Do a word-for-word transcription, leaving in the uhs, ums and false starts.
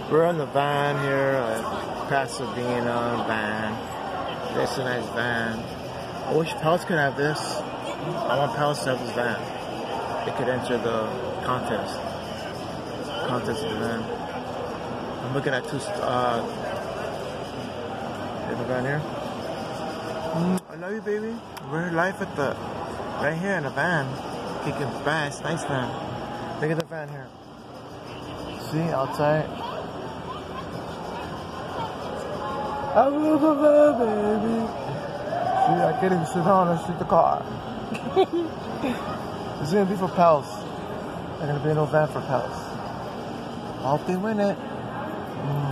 We're in the van here at Pasadena van. This is a nice van. I wish Pals could have this. I want Pals to have this van. They could enter the contest. Contest of the van. I'm looking at two. Uh, in the van here. Mm, I love you, baby. We're live at the right here in the van. Kicking fast, nice van. Look at the van here. See outside. I love the van, baby. See, I can't even sit down and shoot the car. It's gonna be for Pals. There's gonna be no van for Pals. I hope they win it. Mm.